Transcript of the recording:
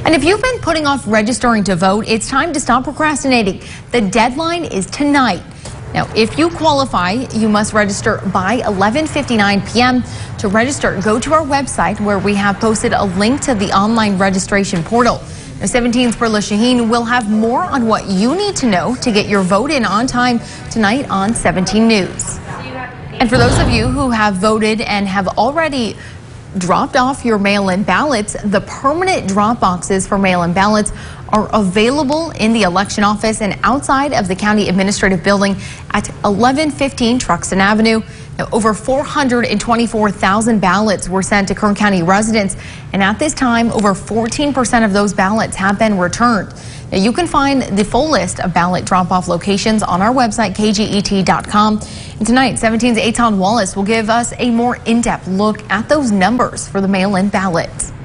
And if you've been putting off registering to vote, it's time to stop procrastinating. The deadline is tonight. Now, if you qualify, you must register by 11:59 p.m. To register, go to our website where we have posted a link to the online registration portal. Now, 17's Perla Shaheen will have more on what you need to know to get your vote in on time tonight on 17 News. And for those of you who have voted and have already dropped off your mail-in ballots, the permanent drop boxes for mail-in ballots are available in the election office and outside of the county administrative building at 1115 Truxtun Avenue. Now, over 424,000 ballots were sent to Kern County residents, and at this time, over 14% of those ballots have been returned. Now, you can find the full list of ballot drop-off locations on our website, kget.com. And tonight, 17's Eitan Wallace will give us a more in-depth look at those numbers for the mail-in ballots.